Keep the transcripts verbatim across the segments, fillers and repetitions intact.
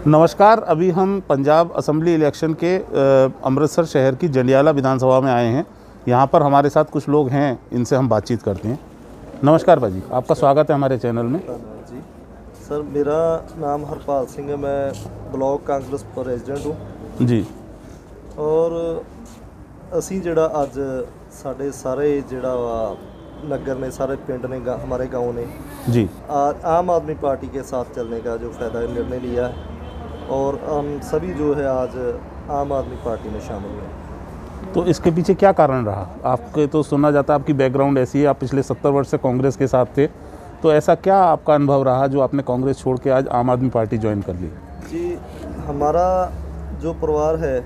नमस्कार। अभी हम पंजाब असेंबली इलेक्शन के अमृतसर शहर की जंडियाला विधानसभा में आए हैं। यहाँ पर हमारे साथ कुछ लोग हैं, इनसे हम बातचीत करते हैं। नमस्कार भाजी, आपका स्वागत है हमारे चैनल में। धन्यवाद जी। सर, मेरा नाम हरपाल सिंह है, मैं ब्लॉक कांग्रेस प्रेजिडेंट हूँ जी। और असी जड़ा अज साढ़े सारे जड़ा वा नगर ने, सारे पिंड ने, गा, हमारे गांव ने जी आ, आम आदमी पार्टी के साथ चलने का जो फ़ायदा निर्णय लिया है और हम सभी जो है आज आम आदमी पार्टी में शामिल हुए। तो इसके पीछे क्या कारण रहा? आपके तो सुना जाता है आपकी बैकग्राउंड ऐसी है, आप पिछले सत्तर वर्ष से कांग्रेस के साथ थे, तो ऐसा क्या आपका अनुभव रहा जो आपने कांग्रेस छोड़ के आज आम आदमी पार्टी ज्वाइन कर ली? जी, हमारा जो परिवार है,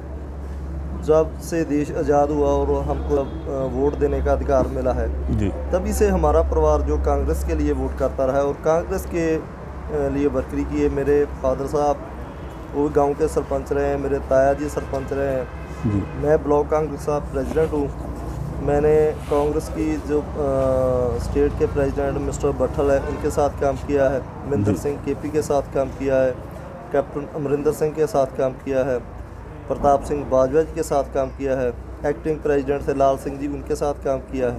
जब से देश आज़ाद हुआ और हमको वोट देने का अधिकार मिला है जी, तभी से हमारा परिवार जो कांग्रेस के लिए वोट करता रहा है और कांग्रेस के लिए वर्करी की है। मेरे फादर साहब वो गांव के सरपंच रहे हैं, मेरे ताया जी सरपंच रहे हैं जी। मैं ब्लॉक कांग्रेस का प्रेसिडेंट हूँ। मैंने कांग्रेस की जो आ, स्टेट के प्रेसिडेंट मिस्टर भट्टल है उनके साथ काम किया है, महेंद्र सिंह केपी के साथ काम किया है, कैप्टन अमरिंदर सिंह के साथ काम किया है, प्रताप सिंह बाजवा जी के साथ काम किया है, एक्टिंग प्रेसिडेंट थे लाल सिंह जी, उनके साथ काम किया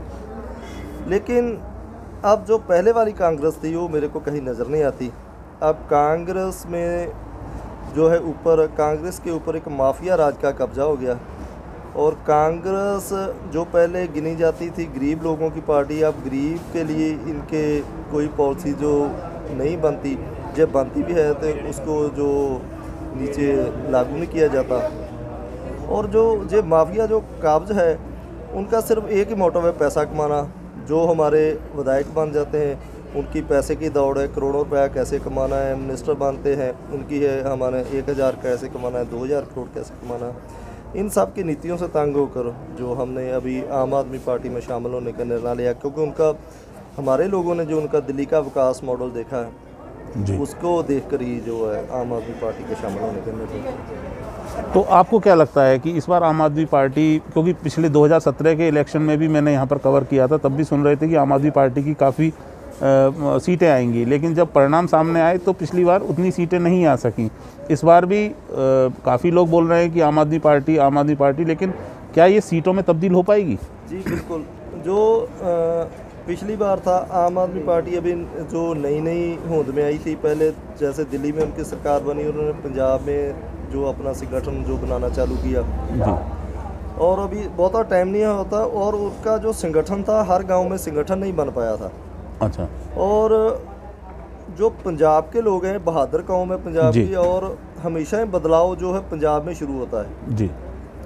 है। लेकिन अब जो पहले वाली कांग्रेस थी वो मेरे को कहीं नज़र नहीं आती। अब कांग्रेस में जो है ऊपर कांग्रेस के ऊपर एक माफिया राज का कब्जा हो गया और कांग्रेस जो पहले गिनी जाती थी गरीब लोगों की पार्टी, अब गरीब के लिए इनके कोई पॉलिसी जो नहीं बनती, जब बनती भी है तो उसको जो नीचे लागू नहीं किया जाता। और जो जो माफिया जो काब्ज है उनका सिर्फ एक ही मोटिव है, पैसा कमाना। जो हमारे विधायक बन जाते हैं उनकी पैसे की दौड़ है, करोड़ों रुपया कैसे कमाना है। मिनिस्टर बनते हैं उनकी है हमारे एक हज़ार कैसे कमाना है, दो हज़ार करोड़ कैसे कमाना है। इन सब की नीतियों से तंग होकर जो हमने अभी आम आदमी पार्टी में शामिल होने का निर्णय लिया, क्योंकि उनका हमारे लोगों ने जो उनका दिल्ली का विकास मॉडल देखा है जी। उसको देख कर ही जो है आम आदमी पार्टी के शामिल होने का निर्णय। तो आपको क्या लगता है कि इस बार आम आदमी पार्टी, क्योंकि पिछले दो हज़ार सत्रह के इलेक्शन में भी मैंने यहाँ पर कवर किया था, तब भी सुन रहे थे कि आम आदमी पार्टी की काफ़ी सीटें आएंगी, लेकिन जब परिणाम सामने आए तो पिछली बार उतनी सीटें नहीं आ सकीं। इस बार भी काफ़ी लोग बोल रहे हैं कि आम आदमी पार्टी आम आदमी पार्टी, लेकिन क्या ये सीटों में तब्दील हो पाएगी? जी बिल्कुल। जो आ, पिछली बार था आम आदमी पार्टी अभी जो नई नई होंद में आई थी, पहले जैसे दिल्ली में उनकी सरकार बनी, उन्होंने पंजाब में जो अपना संगठन जो बनाना चालू किया जी। और अभी बहुता टाइम नहीं होता और उनका जो संगठन था हर गांव में संगठन नहीं बन पाया था। अच्छा। और जो पंजाब के लोग हैं, बहादुर कौम है पंजाब की, और हमेशा ही बदलाव जो है पंजाब में शुरू होता है जी।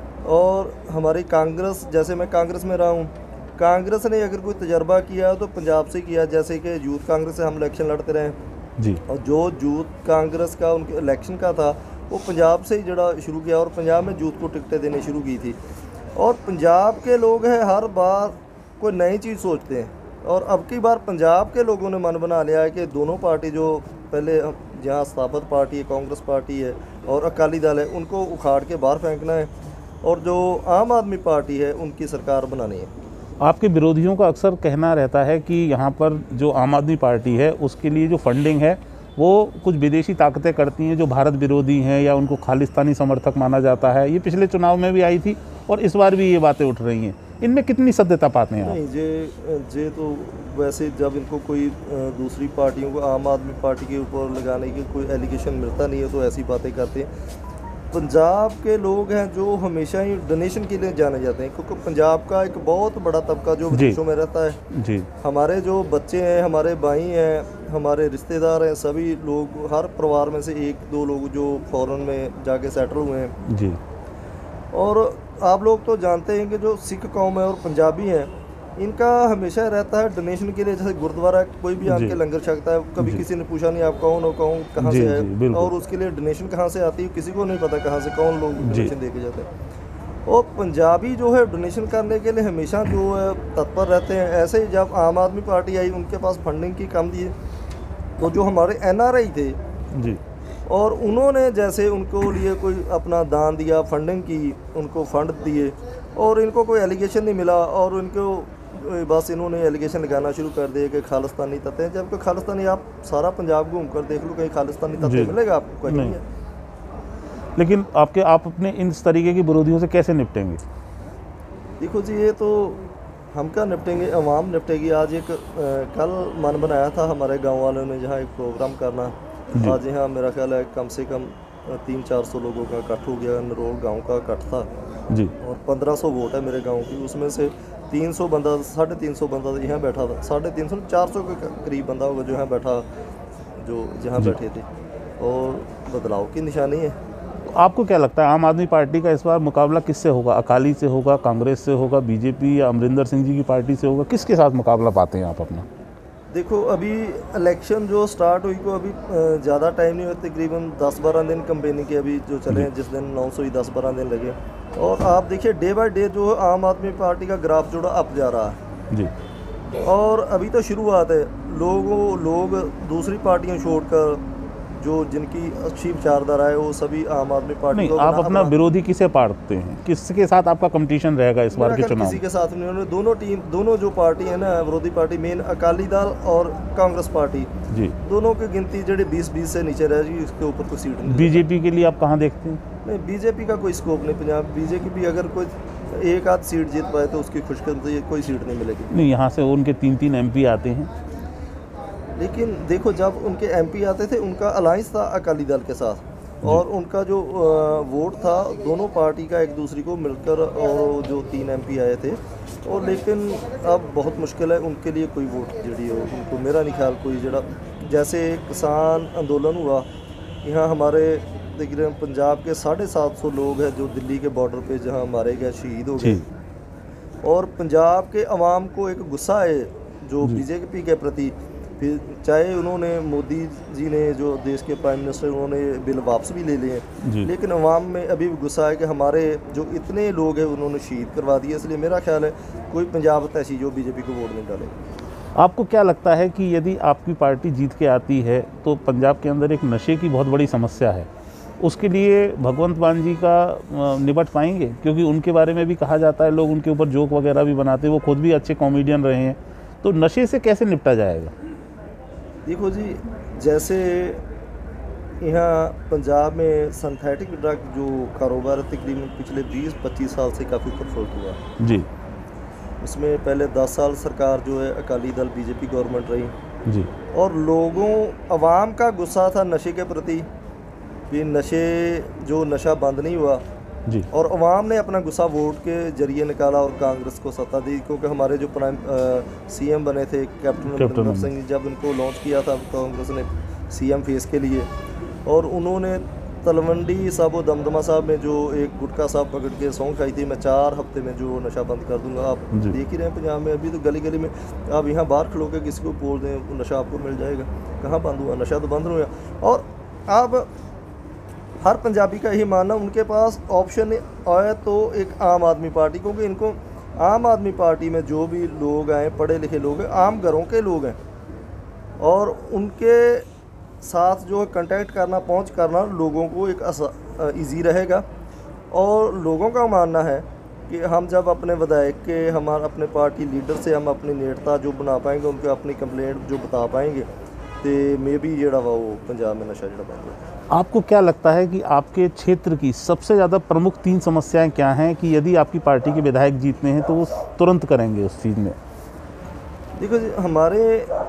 और हमारी कांग्रेस, जैसे मैं कांग्रेस में रहा हूँ, कांग्रेस ने अगर कोई तजर्बा किया तो पंजाब से किया। जैसे कि यूथ कांग्रेस से हम इलेक्शन लड़ते रहे जी, और जो यूथ कांग्रेस का उनके इलेक्शन का था वो पंजाब से ही जड़ा शुरू किया और पंजाब में यूथ को टिकटें देनी शुरू की थी। और पंजाब के लोग हैं हर बार कोई नई चीज़ सोचते हैं और अब की बार पंजाब के लोगों ने मन बना लिया है कि दोनों पार्टी जो पहले जहाँ स्थापित पार्टी है, कांग्रेस पार्टी है और अकाली दल है, उनको उखाड़ के बाहर फेंकना है और जो आम आदमी पार्टी है उनकी सरकार बनानी है। आपके विरोधियों का अक्सर कहना रहता है कि यहाँ पर जो आम आदमी पार्टी है उसके लिए जो फंडिंग है वो कुछ विदेशी ताकतें करती हैं जो भारत विरोधी हैं या उनको खालिस्तानी समर्थक माना जाता है। ये पिछले चुनाव में भी आई थी और इस बार भी ये बातें उठ रही हैं, इनमें कितनी सत्यता पाते हैं आप? नहीं, जे जे तो वैसे जब इनको कोई दूसरी पार्टियों को आम आदमी पार्टी के ऊपर लगाने की कोई एलिगेशन मिलता नहीं है तो ऐसी बातें करते हैं। पंजाब के लोग हैं जो हमेशा ही डोनेशन के लिए जाने जाते हैं, क्योंकि पंजाब का एक बहुत बड़ा तबका जो विदेशों में रहता है जी। हमारे जो बच्चे हैं, हमारे भाई हैं, हमारे रिश्तेदार हैं, सभी लोग, हर परिवार में से एक दो लोग जो फॉरेन में जाके सेटल हुए हैं जी। और आप लोग तो जानते हैं कि जो सिख कौम है और पंजाबी हैं, इनका हमेशा रहता है डोनेशन के लिए। जैसे गुरुद्वारा कोई भी आके लंगर छकता है, कभी किसी ने पूछा नहीं आप कौन हो, कौन कहाँ से है और उसके लिए डोनेशन कहाँ से आती है किसी को नहीं पता, कहाँ से कौन लोग डोनेशन दे के जाते हैं। और पंजाबी जो है डोनेशन करने के लिए हमेशा जो है तत्पर रहते हैं। ऐसे ही जब आम आदमी पार्टी आई उनके पास फंडिंग की कम थी तो जो हमारे एन आर आई थे जी और उन्होंने जैसे उनको लिए कोई अपना दान दिया, फंडिंग की, उनको फंड दिए और इनको कोई एलिगेशन नहीं मिला और उनको बस इन्होंने एलिगेशन लगाना शुरू कर दिए कि खालिस्तानी तत्व हैं, जबकि खालिस्तानी आप सारा पंजाब घूम कर देख लो, कहीं खालिस्तानी तत्व जी। मिलेगा आपको? कहीं नहीं नहीं। है। लेकिन आपके आप अपने इन इस तरीके की विरोधियों से कैसे निपटेंगे? देखो जी, ये तो हम क्या निपटेंगे, अवाम निपटेगी। आज एक अ, कल मन बनाया था हमारे गांव वालों ने जहाँ एक प्रोग्राम करना, जी। आज यहाँ मेरा ख्याल है कम से कम अ, तीन चार सौ लोगों का इकट्ठ हो गया। नरोल गांव का इकट्ठ था जी। और पंद्रह सौ वोट है मेरे गांव की, उसमें से तीन सौ बंदा साढ़े तीन सौ बंदा यहाँ बैठा था, साढ़े तीन सौ चार सौ के करीब बंदा होगा जो यहाँ बैठा, जो जहाँ जी। बैठे थे, और बदलाव की निशानी है। आपको क्या लगता है आम आदमी पार्टी का इस बार मुकाबला किससे होगा? अकाली से होगा, कांग्रेस से होगा, बीजेपी या अमरिंदर सिंह जी की पार्टी से होगा? किसके साथ मुकाबला पाते हैं आप अपना? देखो, अभी इलेक्शन जो स्टार्ट हुई को अभी ज़्यादा टाइम नहीं हुआ, तकरीबन दस बारह दिन कंपेनिंग के अभी जो चले हैं, जिस दिन अनाउंस हुई दस बारह दिन लगे। और आप देखिए डे बाय डे जो है आम आदमी पार्टी का ग्राफ जो अप जा रहा है जी। और अभी तो शुरुआत है। लोगों लोग दूसरी पार्टियां छोड़कर जो जिनकी अच्छी विचारधारा है वो सभी आम आदमी पार्टी नहीं, को आप बना- अपना अपना- विरोधी किसे पाड़ते हैं? किसके साथ आपका कंपटीशन रहेगा इस बार मेरा के ख्याल चुनाव किसी में? के साथ नहीं, उन्होंने दोनों टीम दोनों जो पार्टी है ना विरोधी पार्टी, मेन अकाली दल और कांग्रेस पार्टी, जी। दोनों की गिनती जड़े बीस बीस से नीचे रह जी, उसके ऊपर कोई सीट नहीं। बीजेपी के लिए आप कहाँ देखते हैं? नहीं, बीजेपी का कोई स्कोप नहीं पंजाब। बीजेपी भी अगर कोई एक आध सीट जीत पाए तो उसकी खुशकिस्मती, कोई सीट नहीं मिलेगी। नहीं, यहाँ से उनके तीन तीन एमपी आते हैं। लेकिन देखो, जब उनके एमपी आते थे उनका अलायंस था अकाली दल के साथ, और उनका जो अ, वोट था दोनों पार्टी का एक दूसरे को मिलकर, और जो तीन एमपी आए थे। और लेकिन अब बहुत मुश्किल है उनके लिए कोई वोट जड़ी हो उनको, मेरा नहीं ख्याल कोई जड़ा। जैसे किसान आंदोलन हुआ यहाँ हमारे तकरीबन पंजाब के साढ़े सात सौ लोग हैं जो दिल्ली के बॉर्डर पे जहाँ मारे गए, शहीद हो गए। और पंजाब के अवाम को एक गुस्सा है जो बीजेपी के प्रति, फिर चाहे उन्होंने मोदी जी ने जो देश के प्राइम मिनिस्टर उन्होंने बिल वापस भी ले लिए जी। हैं, लेकिन अवाम में अभी भी गुस्सा है कि हमारे जो इतने लोग हैं उन्होंने शहीद करवा दिए। इसलिए मेरा ख्याल है कोई पंजाब ऐसी जो बीजेपी को वोट नहीं डालेगा। आपको क्या लगता है कि यदि आपकी पार्टी जीत के आती है तो पंजाब के अंदर एक नशे की बहुत बड़ी समस्या है, उसके लिए भगवंत मान जी का अ, निपट पाएंगे? क्योंकि उनके बारे में भी कहा जाता है, लोग उनके ऊपर जोक वगैरह भी बनाते हैं, वो खुद भी अच्छे कॉमेडियन रहे हैं, तो नशे से कैसे निपटा जाएगा? देखो जी, जैसे यहाँ पंजाब में सिंथेटिक ड्रग जो कारोबार तकरीबन पिछले बीस पच्चीस साल से काफ़ी प्रफुल्लित हुआ है। जी। उसमें पहले दस साल सरकार जो है अकाली दल बीजेपी गवर्नमेंट रही, जी। और लोगों अवाम का गुस्सा था नशे के प्रति कि नशे जो नशा बंद नहीं हुआ, जी। और अवाम ने अपना गुस्सा वोट के जरिए निकाला और कांग्रेस को सत्ता दी। क्योंकि हमारे जो प्राइम सीएम बने थे कैप्टन कैप्टन अमरिंदर सिंह, जब उनको लॉन्च किया था कांग्रेस ने सीएम फेस के लिए, और उन्होंने तलवंडी साहब दमदमा साहब में जो एक गुटखा साहब पकड़ के सौंग खाई थी, मैं चार हफ्ते में जो नशा बंद कर दूंगा। आप जी। देख ही रहे हैं पंजाब में अभी तो गली गली में आप यहाँ बाहर खड़ो के किसी को बोल दें वो नशा आपको मिल जाएगा। कहाँ बंद हुआ? नशा तो बंद नहीं हुआ। और अब हर पंजाबी का यही मानना, उनके पास ऑप्शन आए तो एक आम आदमी पार्टी, क्योंकि इनको आम आदमी पार्टी में जो भी लोग आए पढ़े लिखे लोग हैं, आम घरों के लोग हैं, और उनके साथ जो है कांटेक्ट करना, पहुंच करना लोगों को एक इजी रहेगा। और लोगों का मानना है कि हम जब अपने विधायक के, हमारे अपने पार्टी लीडर से हम अपनी नेड़ता जो बना पाएंगे, उनके अपनी कंप्लेंट जो बता पाएंगे, तो मे बी जेड़ा वा वो पंजाब में नशा जेड़ा बंद हो। आपको क्या लगता है कि आपके क्षेत्र की सबसे ज़्यादा प्रमुख तीन समस्याएं क्या हैं कि यदि आपकी पार्टी के विधायक जीतने हैं तो वो तुरंत करेंगे उस चीज़ में? देखो जी, हमारे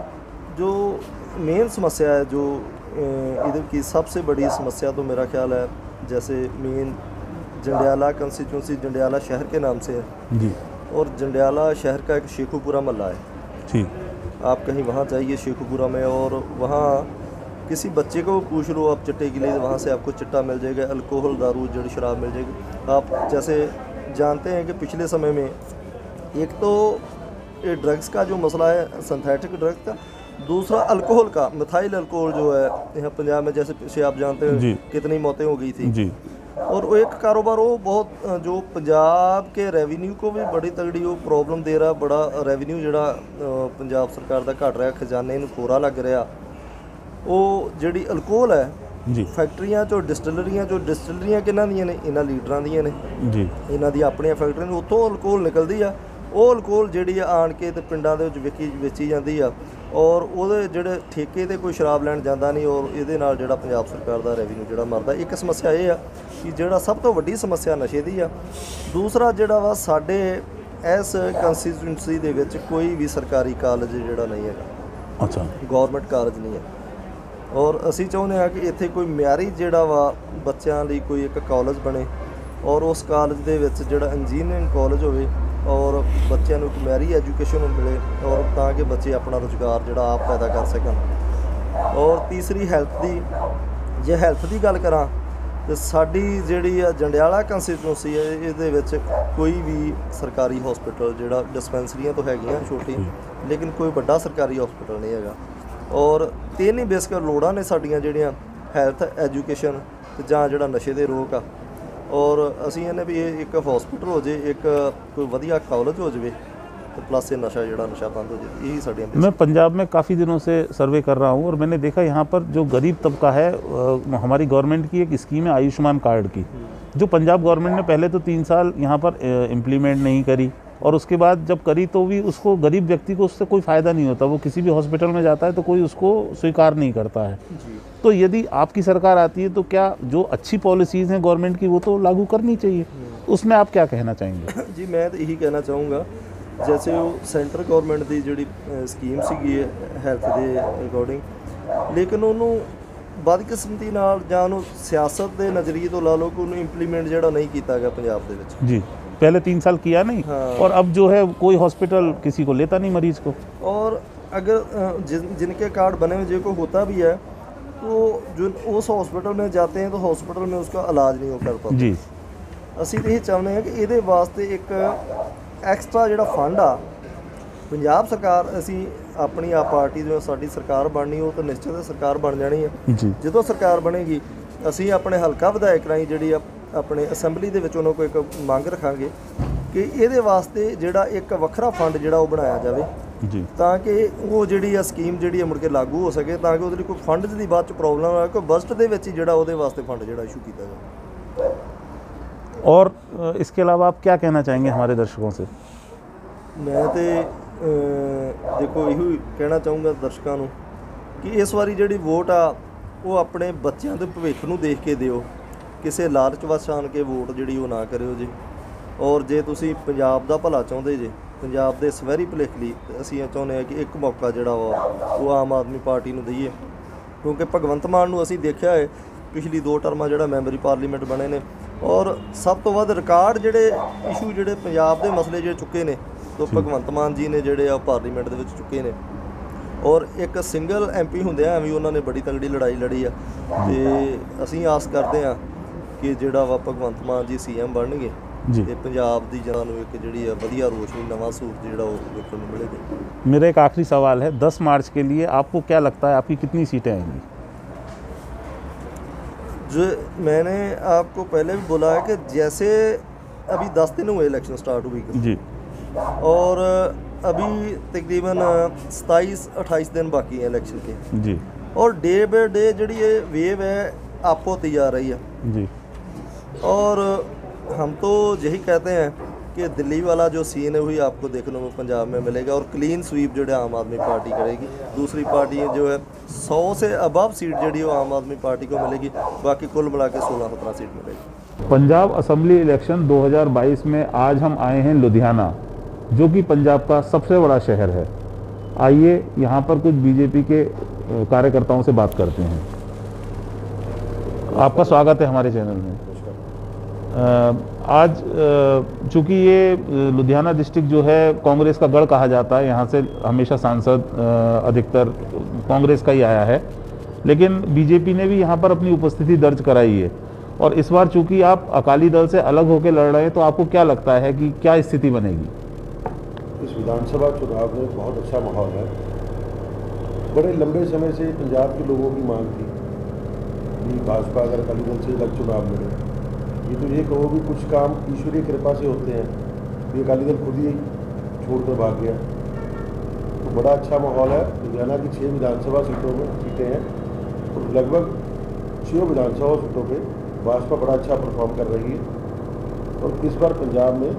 जो मेन समस्या है, जो इधर की सबसे बड़ी समस्या तो मेरा ख्याल है, जैसे मेन जंडियाला कंस्टिट्यूंसी जंडियाला शहर के नाम से है जी। और जंडियाला शहर का एक शेखुपुरा महल्ला है। ठीक। आप कहीं वहाँ जाइए शेखुपुरा में, और वहाँ किसी बच्चे को पूछ लो आप चिट्टे के लिए, वहाँ से आपको चिट्टा मिल जाएगा, अल्कोहल दारू जड़ी शराब मिल जाएगी। आप जैसे जानते हैं कि पिछले समय में एक तो ये ड्रग्स का जो मसला है, सिंथेटिक ड्रग्स का, दूसरा अल्कोहल का, मिथाइल अल्कोहल जो है यहाँ पंजाब में जैसे पीछे आप जानते हैं कितनी मौतें हो गई थी जी। और वो एक कारोबार वो बहुत जो पंजाब के रेवेन्यू को भी बड़ी तगड़ी वो प्रॉब्लम दे रहा, बड़ा रेवेन्यू जड़ा पंजाब सरकार का घट रहा, खजाने नूं कोरा लग रहा। वो जिहड़ी अल्कोहल है जी, फैक्ट्रियां चो डिस्टिलरियां चो डिस्टिलरियां किन्हां दियां ने, इन्हां लीडरां दियां ने जी। इन्हां दी अपनियां फैक्ट्रियां ने, उत्थों अल्कोहल निकलदी आ ਉਹ ਅਲਕੋਹਲ ਜਿਹੜੀ ਆ ਆਣ ਕੇ ਤੇ ਪਿੰਡਾਂ ਦੇ ਵਿੱਚ ਵਿਕੀ ਵੇਚੀ ਜਾਂਦੀ ਆ ਔਰ ਉਹਦੇ ਜਿਹੜੇ ਠੇਕੇ ਤੇ ਕੋਈ ਸ਼ਰਾਬ ਲੈਣ ਜਾਂਦਾ ਨਹੀਂ ਔਰ ਇਹਦੇ ਨਾਲ ਜਿਹੜਾ ਪੰਜਾਬ ਸਰਕਾਰ ਦਾ ਰੈਵਨਿਊ ਜਿਹੜਾ ਮਰਦਾ। ਇੱਕ ਸਮੱਸਿਆ ਇਹ ਆ ਕਿ ਜਿਹੜਾ ਸਭ ਤੋਂ ਵੱਡੀ ਸਮੱਸਿਆ ਨਸ਼ੇ ਦੀ ਆ। ਦੂਸਰਾ ਜਿਹੜਾ ਵਾ ਸਾਡੇ ਇਸ ਕੰਸਟੀਚੁਐਂਸੀ ਦੇ ਵਿੱਚ ਕੋਈ ਵੀ ਸਰਕਾਰੀ ਕਾਲਜ ਜਿਹੜਾ ਨਹੀਂ ਹੈਗਾ। ਅੱਛਾ, ਗੌਰਮੈਂਟ ਕਾਲਜ ਨਹੀਂ ਹੈ ਔਰ ਅਸੀਂ ਚਾਹੁੰਦੇ ਹਾਂ ਕਿ ਇੱਥੇ ਕੋਈ ਮਿਆਰੀ ਜਿਹੜਾ ਵਾ ਬੱਚਿਆਂ ਲਈ ਕੋਈ ਇੱਕ ਕਾਲਜ ਬਣੇ ਔਰ ਉਸ ਕਾਲਜ ਦੇ ਵਿੱਚ ਜਿਹੜਾ ਇੰਜੀਨੀਅਰਿੰਗ ਕਾਲਜ ਹੋਵੇ ਔਰ ਬੱਚਿਆਂ ਨੂੰ ਇੱਕ ਮਿਆਰੀ ਐਜੂਕੇਸ਼ਨ ਮਿਲੇ ਔਰ ਤਾਂ ਕਿ ਬੱਚੇ ਆਪਣਾ ਰੁਜ਼ਗਾਰ ਜਿਹੜਾ ਆਪ ਪੈਦਾ ਕਰ ਸਕਣ। ਔਰ ਤੀਸਰੀ ਹੈਲਥ ਦੀ, ਜੇ ਹੈਲਥ ਦੀ ਗੱਲ ਕਰਾਂ ਤੇ ਸਾਡੀ ਜਿਹੜੀ ਆ ਜੰਡਿਆਲਾ ਕੰਸਟੀਚੁਐਂਸੀ ਹੈ ਇਹਦੇ ਵਿੱਚ ਕੋਈ ਵੀ ਸਰਕਾਰੀ ਹਸਪੀਟਲ ਜਿਹੜਾ ਡਿਸਪੈਂਸਰੀਆਂ ਤੋਂ ਹੈਗੀਆਂ ਛੋਟੀ, ਲੇਕਿਨ ਕੋਈ ਵੱਡਾ ਸਰਕਾਰੀ ਹਸਪੀਟਲ ਨਹੀਂ ਹੈਗਾ। ਔਰ ਤਿੰਨ ਹੀ ਬੇਸਿਕ ਲੋੜਾਂ ਨੇ ਸਾਡੀਆਂ ਜਿਹੜੀਆਂ ਹੈਲਥ, ਐਜੂਕੇਸ਼ਨ ਤੇ ਜਾਂ ਜਿਹੜਾ ਨਸ਼ੇ ਦੇ ਰੋਕ ਆ। ਔਰ ਅਸੀਂ ਇਹਨੇ ਵੀ ਇਹ ਇੱਕ ਹਸਪੀਟਲ ਹੋ ਜੇ, ਇੱਕ ਕੋਈ ਵਧੀਆ ਕਾਲਜ ਹੋ ਜਾਵੇ तो प्लस से नशा जड़ा नशा बंद हो जाए, यही साड़ी। मैं पंजाब में काफ़ी दिनों से सर्वे कर रहा हूँ और मैंने देखा यहाँ पर जो गरीब तबका है, हमारी गवर्नमेंट की एक स्कीम है आयुष्मान कार्ड की, जो पंजाब गवर्नमेंट ने पहले तो तीन साल यहाँ पर इम्प्लीमेंट नहीं करी और उसके बाद जब करी तो भी उसको गरीब व्यक्ति को उससे कोई फ़ायदा नहीं होता। वो किसी भी हॉस्पिटल में जाता है तो कोई उसको स्वीकार नहीं करता है। तो यदि आपकी सरकार आती है तो क्या जो अच्छी पॉलिसीज़ हैं गवर्नमेंट की वो तो लागू करनी चाहिए, उसमें आप क्या कहना चाहेंगे? जी मैं तो यही कहना चाहूँगा, जैसे वो सेंटर गवर्नमेंट की जी स्कीम सी हैल्थ के अकॉर्डिंग, लेकिन उन्होंने बदकिस्मती नाल जां उन्होंने सियासत के नज़रिए तो ला लो कि उन्होंने इंप्लीमेंट जोड़ा नहीं किया गया पंजाब दे विच। जी पहले तीन साल किया नहीं। हाँ। और अब जो है कोई हॉस्पिटल किसी को लेता नहीं मरीज को, और अगर जिन जिनके कार्ड बने हुए जिनको होता भी है तो जो उस हॉस्पिटल में जाते हैं तो हॉस्पिटल में उसका इलाज नहीं हो कर पाता। जी असी तो यही चाहते हैं कि ये वास्ते एक एक्सट्रा जो फंड आ पंजाब सरकार, असी अपनी आप पार्टी जो साडी सरकार बननी हो तो निश्चित सरकार बन जानी है। जो सरकार बनेगी असी अपने हल्का विधायक राही जी अपने असैंबली दे विच उन्हां कोल एक मंग रखांगे कि ये वास्ते जिहड़ा एक वखरा फंड जिहड़ा वो बनाया जाए जी, ताकि वो जिहड़ी आ स्कीम जिहड़ी मुड़ के लागू हो सके, ताकि उहदे लई कोई फंड दी बाद च प्रॉब्लम ना, कोई बजट दे विच जिहड़ा उहदे वास्ते फंड जिहड़ा इशू कीता जाए। और इसके अलावा आप क्या कहना चाहेंगे हमारे दर्शकों से? मैं तो देखो यही कहना चाहूँगा दर्शकों को कि इस बारी जिहड़ी वोट आ वो अपने बच्चों के भविख नूं देख के दिओ, किसी लालच वश आण के वोट जिहड़ी वो ना करिओ जी। और जे तुसीं पंजाब दा भला चाहुंदे जे, पंजाब दे सवैरी भुलेख लई असीं चाहुंदे हां कि एक मौका जिहड़ा वा वो आम आदमी पार्टी नूं दईए, क्योंकि भगवंत मान नूं असीं देखिआ है पिछली दो टर्मां जिहड़ा मैंबरी पार्लीमेंट बने ने और सब तो वध रिकॉर्ड जिहड़े इशू जिहड़े पंजाब दे मसले जिहड़े चुके ने तो भगवंत मान जी ने जिहड़े आ पार्लीमेंट दे विच चुके ने। और एक सिंगल एम पी हुंदिआं भी उन्होंने बड़ी तगड़ी लड़ाई लड़ी आ ते असीं आस करदे हां कि जिहड़ा वा भगवंत मान जी सी एम बनणगे ते पंजाब दी जनता नूं एक जिहड़ी आ वधिया रोशनी नवां सूरज जिहड़ा वो वेखण नूं मिलेगा। मेरा एक आखिरी सवाल है, दस मार्च के लिए आपको क्या लगता है आपकी कितनी सीटें आएंगी? जो मैंने आपको पहले भी बोला है कि जैसे अभी दस दिन हुए इलेक्शन स्टार्ट हुई जी, और अभी तकरीबन सताईस अट्ठाईस दिन बाकी हैं इलेक्शन के जी, और डे बाय डे जी ये वेव है अप होती जा रही है जी। और हम तो यही कहते हैं कि दिल्ली वाला जो सीन है वही आपको देखने को पंजाब में मिलेगा और क्लीन स्वीप जो आम आदमी पार्टी करेगी। दूसरी पार्टी जो है सौ से अबव सीट जी वो आम आदमी पार्टी को मिलेगी, बाकी कुल मिला के सोलह सत्रह सीट मिलेगी। पंजाब असम्बली इलेक्शन दो हज़ार बाईस में आज हम आए हैं लुधियाना, जो कि पंजाब का सबसे बड़ा शहर है। आइए यहाँ पर कुछ बीजेपी के कार्यकर्ताओं से बात करते हैं। आपका स्वागत है हमारे चैनल में। आज चूँकि ये लुधियाना डिस्ट्रिक्ट जो है कांग्रेस का गढ़ कहा जाता है, यहाँ से हमेशा सांसद अधिकतर कांग्रेस का ही आया है, लेकिन बीजेपी ने भी यहाँ पर अपनी उपस्थिति दर्ज कराई है। और इस बार चूँकि आप अकाली दल से अलग होकर लड़ रहे हैं, तो आपको क्या लगता है कि क्या स्थिति बनेगी? इस विधानसभा चुनाव में बहुत अच्छा माहौल है। बड़े लंबे समय से पंजाब के लोगों की मांग थी कि भाजपा अगर अकाली दल से अलग चुनाव लड़े। ये तो ये कहो भी कुछ काम ईश्वरीय कृपा से होते हैं, ये अकाली दल खुद ही छोड़कर भाग गया। तो बड़ा अच्छा माहौल है। लुधियाना की छः विधानसभा सीटों में सीटें हैं और तो लगभग छः विधानसभा सीटों पर भाजपा बड़ा अच्छा परफॉर्म कर रही है। और इस बार पंजाब में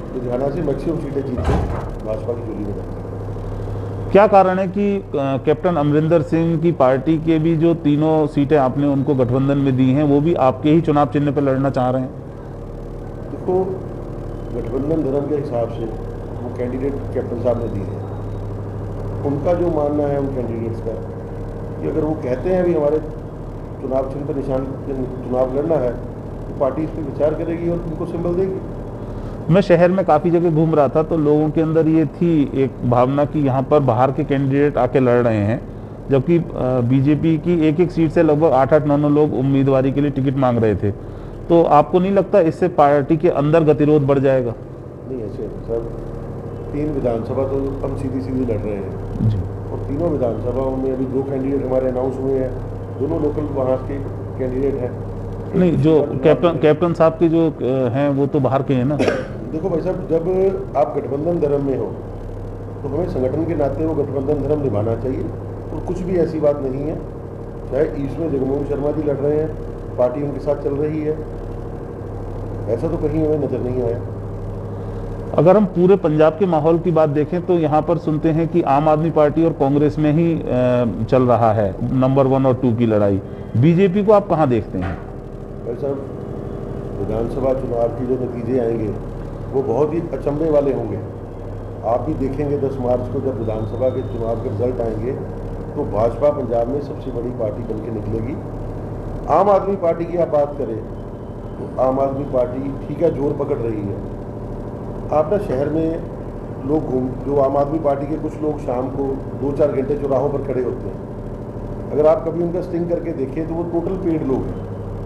लुधियाना से मैक्सिमम सीटें जीत के भाजपा की झोली में जाती है। क्या कारण है कि कैप्टन अमरिंदर सिंह की पार्टी के भी जो तीनों सीटें आपने उनको गठबंधन में दी हैं वो भी आपके ही चुनाव चिन्ह पर लड़ना चाह रहे हैं? देखो, गठबंधन धर्म के हिसाब से वो कैंडिडेट कैप्टन साहब ने दिए हैं। उनका जो मानना है उन कैंडिडेट्स का कि अगर वो कहते हैं भी हमारे चुनाव चिन्ह पर निशान चुनाव लड़ना है तो पार्टी इस पर विचार करेगी और उनको सिंबल देगी। मैं शहर में काफ़ी जगह घूम रहा था तो लोगों के अंदर ये थी एक भावना कि यहाँ पर बाहर के कैंडिडेट आके लड़ रहे हैं, जबकि बीजेपी की एक एक सीट से लगभग आठ आठ नौ नौ लोग उम्मीदवारी के लिए टिकट मांग रहे थे। तो आपको नहीं लगता इससे पार्टी के अंदर गतिरोध बढ़ जाएगा? नहीं, ऐसे सर तीन विधानसभा तो हम सीधी सीधी लड़ रहे हैं जी। और तीनों विधानसभाओं में अभी दो कैंडिडेट हमारे अनाउंस हुए हैं, दोनों लोकल वहाँ के कैंडिडेट हैं। नहीं, जो कैप्टन कैप्टन साहब के जो हैं वो तो बाहर के हैं ना। देखो भाई साहब, जब आप गठबंधन धर्म में हो तो हमें संगठन के नाते वो गठबंधन धर्म निभाना चाहिए और कुछ भी ऐसी बात नहीं है। चाहे ईस्ट में जगमोहन शर्मा जी लड़ रहे हैं, पार्टी उनके साथ चल रही है, ऐसा तो कहीं हमें नजर नहीं आया। अगर हम पूरे पंजाब के माहौल की बात देखें तो यहाँ पर सुनते हैं कि आम आदमी पार्टी और कांग्रेस में ही चल रहा है नंबर वन और टू की लड़ाई। बीजेपी को आप कहाँ देखते हैं? भाई साहब, विधानसभा चुनाव के जो नतीजे आएंगे वो बहुत ही अचंभे वाले होंगे। आप भी देखेंगे दस मार्च को जब विधानसभा के चुनाव के रिजल्ट आएंगे तो भाजपा पंजाब में सबसे बड़ी पार्टी बन के निकलेगी। आम आदमी पार्टी की आप बात करें तो आम आदमी पार्टी ठीक है, जोर पकड़ रही है। आप ना शहर में लोग घूम जो आम आदमी पार्टी के कुछ लोग शाम को दो चार घंटे चौराहों पर खड़े होते हैं, अगर आप कभी उनका स्टिंग करके देखें तो वो टोटल पेड लोग हैं।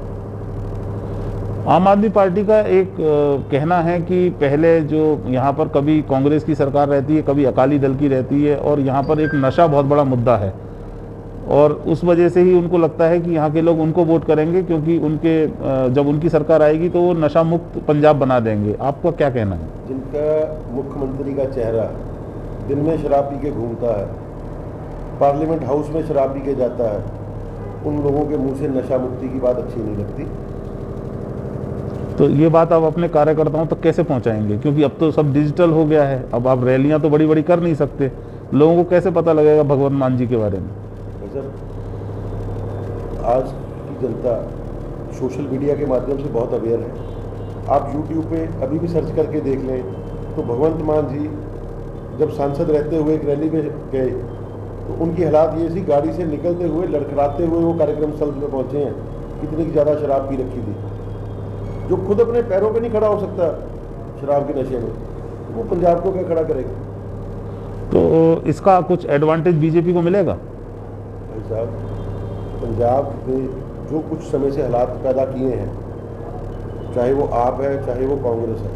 आम आदमी पार्टी का एक कहना है कि पहले जो यहाँ पर कभी कांग्रेस की सरकार रहती है, कभी अकाली दल की रहती है और यहाँ पर एक नशा बहुत बड़ा मुद्दा है और उस वजह से ही उनको लगता है कि यहाँ के लोग उनको वोट करेंगे क्योंकि उनके जब उनकी सरकार आएगी तो वो नशा मुक्त पंजाब बना देंगे। आपका क्या कहना है? जिनका मुख्यमंत्री का चेहरा दिन में शराब पी के घूमता है, पार्लियामेंट हाउस में शराब पी के जाता है, उन लोगों के मुंह से नशा मुक्ति की बात अच्छी नहीं लगती। तो ये बात आप अपने कार्यकर्ताओं तक कैसे पहुंचाएंगे? क्योंकि अब तो सब डिजिटल हो गया है, अब आप रैलियां तो बड़ी बड़ी कर नहीं सकते, लोगों को कैसे पता लगेगा भगवंत मान जी के बारे में? सर, आज की जनता सोशल मीडिया के माध्यम से बहुत अवेयर है। आप यूट्यूब पे अभी भी सर्च करके देख लें तो भगवंत मान जी जब सांसद रहते हुए एक रैली में गए तो उनकी हालात ये थी, गाड़ी से निकलते हुए लड़खड़ाते हुए वो कार्यक्रम स्थल में पहुँचे हैं। कितनी ज़्यादा शराब पी रखी थी। जो खुद अपने पैरों पे नहीं खड़ा हो सकता शराब के नशे में, तो वो पंजाब को क्या खड़ा करेगा? तो इसका कुछ एडवांटेज बीजेपी को मिलेगा? भाई साहब, पंजाब में जो कुछ समय से हालात पैदा किए हैं, चाहे वो आप है चाहे वो कांग्रेस है,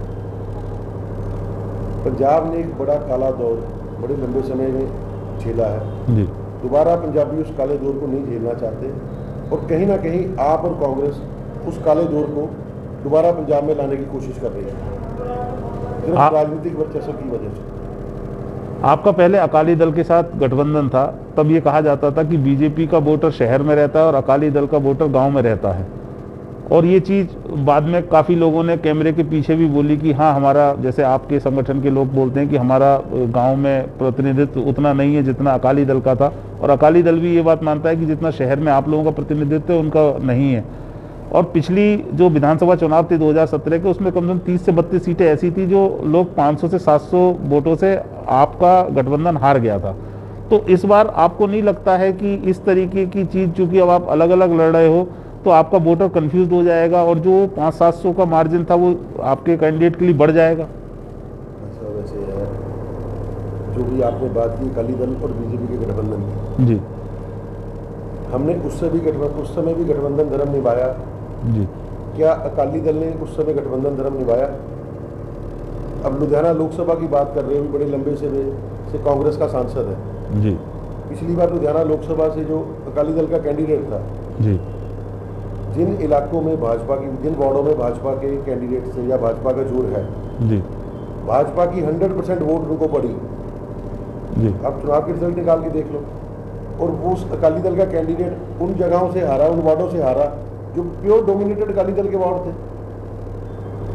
पंजाब ने एक बड़ा काला दौर बड़े लंबे समय में झेला है जी। दोबारा पंजाबी उस काले दौर को नहीं झेलना चाहते और कहीं ना कहीं आप और कांग्रेस उस काले दौर को दोबारा पंजाब में लाने की कोशिश कर रही है, सिर्फ राजनीतिक वर्चस्व की वजह से। आपका पहले अकाली दल के साथ गठबंधन था, तब ये कहा जाता था कि बीजेपी का वोटर शहर में रहता है और अकाली दल का वोटर गांव में रहता है, और ये चीज़ बाद में काफ़ी लोगों ने कैमरे के पीछे भी बोली कि हाँ हमारा, जैसे आपके संगठन के लोग बोलते हैं कि हमारा गांव में प्रतिनिधित्व उतना नहीं है जितना अकाली दल का था, और अकाली दल भी ये बात मानता है कि जितना शहर में आप लोगों का प्रतिनिधित्व है उनका नहीं है। और पिछली जो विधानसभा चुनाव थे दो हज़ार सत्रह के, उसमें कम से कम तीस से बत्तीस सीटें ऐसी थी जो लोग पाँच सौ से सात सौ वोटों से आपका गठबंधन हार गया था। तो इस बार आपको नहीं लगता है कि इस तरीके की चीज़, चूंकि अब आप अलग अलग लड़ रहे हो तो आपका वोटर कंफ्यूज हो जाएगा और जो पाँच सात सौ का मार्जिन था वो आपके कैंडिडेट के लिए बढ़ जाएगा? ऐसा वैसे है, जो भी आपने बात की अकाली दल और बीजेपी के गठबंधन की, जी, हमने उससे भी गठबंधन उस समय भी गठबंधन धर्म निभाया जी। क्या अकाली दल ने उस समय गठबंधन धर्म निभाया? अब लुधियाना लोकसभा की बात कर रहे हो, बड़े लंबे समय से कांग्रेस का सांसद है जी। पिछली बार लुधियाना लोकसभा से जो अकाली दल का कैंडिडेट था, जी, जिन इलाकों में भाजपा की, जिन वार्डों में भाजपा के कैंडिडेट से या भाजपा का जोर है, जी, भाजपा की हंड्रेड परसेंट वोट उनको पड़ी। जी। आप चुनाव के रिजल्ट निकाल के देख लो, और वो उस अकाली दल का कैंडिडेट उन जगहों से हारा, उन वार्डों से हारा जो प्योर डोमिनेटेड अकाली दल के वार्ड थे।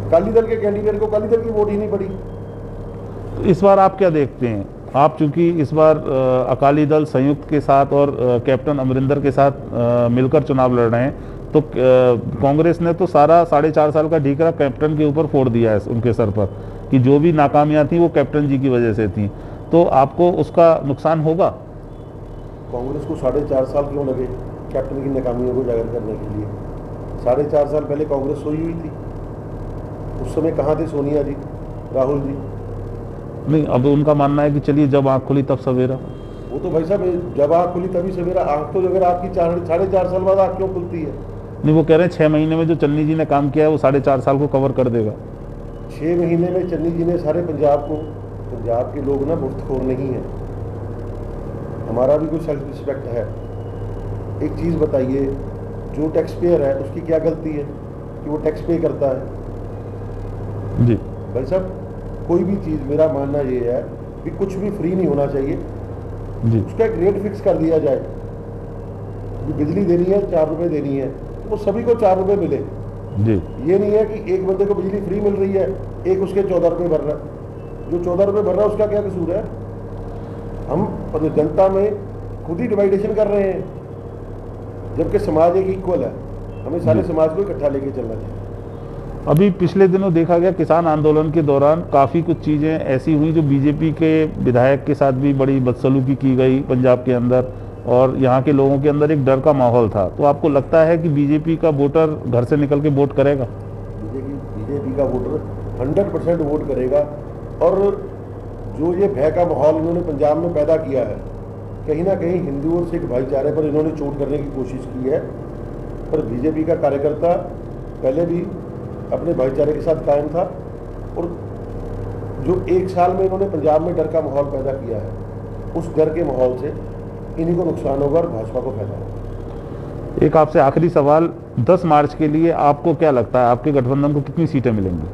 अकाली दल के कैंडिडेट को अकाली दल की वोट ही नहीं पड़ी। तो इस बार आप क्या देखते हैं? आप चूंकि इस बार अ, अकाली दल संयुक्त के साथ और अ, कैप्टन अमरिंदर के साथ अ, मिलकर चुनाव लड़ रहे हैं, तो अ, कांग्रेस ने तो सारा साढ़े चार साल का ढीकरा कैप्टन के ऊपर फोड़ दिया है उनके सर पर, कि जो भी नाकामियां थी वो कैप्टन जी की वजह से थी। तो आपको उसका नुकसान होगा? कांग्रेस को साढ़े चार साल क्यों लगे कैप्टन की नाकामियों को उजागर करने के लिए? साढ़े चार साल पहले कांग्रेस सोई हुई थी, उस समय कहाँ थे सोनिया जी, राहुल जी? नहीं, अब उनका मानना है कि चलिए जब आँख खुली तब सवेरा। वो तो भाई साहब जब आँख खुली तभी सवेरा। आँख तो अगर आपकी चार साढ़े चार साल बाद आँख क्यों खुलती है? नहीं, वो कह रहे हैं छः महीने में जो चन्नी जी ने काम किया है वो साढ़े चार साल को कवर कर देगा। छः महीने में चन्नी जी ने सारे पंजाब को, पंजाब के लोग ना मुफ्तखोर नहीं है, हमारा भी कुछ सेल्फ रिस्पेक्ट है। एक चीज़ बताइए, जो टैक्स पेयर है उसकी क्या गलती है कि वो टैक्स पे करता है? जी भाई साहब कोई भी चीज़, मेरा मानना ये है कि कुछ भी फ्री नहीं होना चाहिए, जी उसका एक रेट फिक्स कर दिया जाए। जो बिजली देनी है चार रुपये देनी है तो वो सभी को चार रुपये मिले। जी ये नहीं है कि एक बंदे को बिजली फ्री मिल रही है, एक उसके चौदह रुपये भर रहा है। जो चौदह रुपये भर रहा है उसका क्या कसूर है? हम जनता में खुद ही डिवाइडेशन कर रहे हैं, जबकि समाज एक इक्वल है। हमें सारे समाज को इकट्ठा लेके चलना चाहिए। अभी पिछले दिनों देखा गया किसान आंदोलन के दौरान काफ़ी कुछ चीज़ें ऐसी हुई जो बीजेपी के विधायक के साथ भी बड़ी बदसलूकी की गई पंजाब के अंदर, और यहाँ के लोगों के अंदर एक डर का माहौल था। तो आपको लगता है कि बीजेपी का वोटर घर से निकल के वोट करेगा? बीजेपी बीजेपी का वोटर हंड्रेड परसेंट वोट करेगा। और जो ये भय का माहौल इन्होंने पंजाब में पैदा किया है, कहीं ना कहीं हिंदू और सिख भाईचारे पर इन्होंने चोट करने की कोशिश की है। पर बीजेपी का कार्यकर्ता पहले भी अपने भाईचारे के साथ कायम था, और जो एक साल में इन्होंने पंजाब में डर का माहौल पैदा किया है, उस डर के माहौल से इन्हीं को नुकसान होगा और भाजपा को फायदा होगा। एक आपसे आखिरी सवाल, दस मार्च के लिए आपको क्या लगता है आपके गठबंधन को कितनी सीटें मिलेंगी?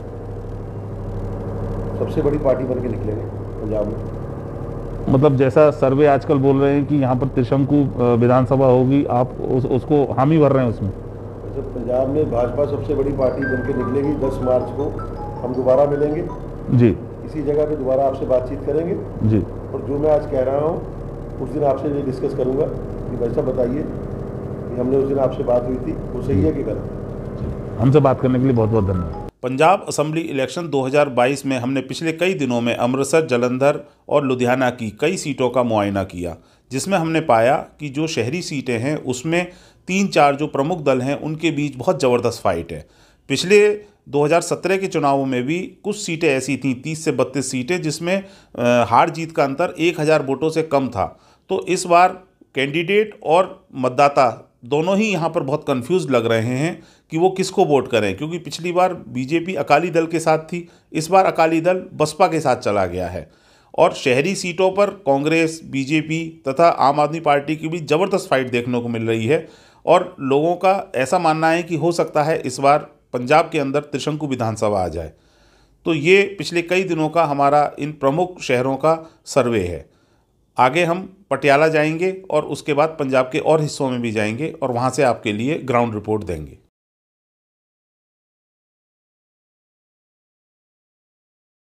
सबसे बड़ी पार्टी बन के निकलेंगे पंजाब में। मतलब जैसा सर्वे आजकल बोल रहे हैं कि यहाँ पर त्रिशंकु विधानसभा होगी, आप उस, उसको हामी भर रहे हैं उसमें? वैसे पंजाब में भाजपा सबसे बड़ी पार्टी बन के निकलेगी। दस मार्च को हम दोबारा मिलेंगे जी, इसी जगह पे दोबारा आपसे बातचीत करेंगे जी। और जो मैं आज कह रहा हूँ उस दिन आपसे ये डिस्कस करूँगा कि भाई साहब बताइए कि हमने उस दिन आपसे बात हुई थी वो सही है कि गलत? हमसे बात करने के लिए बहुत बहुत धन्यवाद। पंजाब असम्बली इलेक्शन दो हज़ार बाईस में हमने पिछले कई दिनों में अमृतसर, जलंधर और लुधियाना की कई सीटों का मुआयना किया, जिसमें हमने पाया कि जो शहरी सीटें हैं उसमें तीन चार जो प्रमुख दल हैं उनके बीच बहुत ज़बरदस्त फाइट है। पिछले दो हज़ार सत्रह के चुनावों में भी कुछ सीटें ऐसी थीं, तीस से बत्तीस सीटें, जिसमें हार जीत का अंतर एक हज़ार वोटों से कम था। तो इस बार कैंडिडेट और मतदाता दोनों ही यहाँ पर बहुत कंफ्यूज लग रहे हैं कि वो किसको वोट करें, क्योंकि पिछली बार बीजेपी अकाली दल के साथ थी, इस बार अकाली दल बसपा के साथ चला गया है। और शहरी सीटों पर कांग्रेस, बीजेपी तथा आम आदमी पार्टी की भी ज़बरदस्त फाइट देखने को मिल रही है। और लोगों का ऐसा मानना है कि हो सकता है इस बार पंजाब के अंदर त्रिशंकु विधानसभा आ जाए। तो ये पिछले कई दिनों का हमारा इन प्रमुख शहरों का सर्वे है। आगे हम पटियाला जाएंगे और उसके बाद पंजाब के और हिस्सों में भी जाएंगे और वहाँ से आपके लिए ग्राउंड रिपोर्ट देंगे।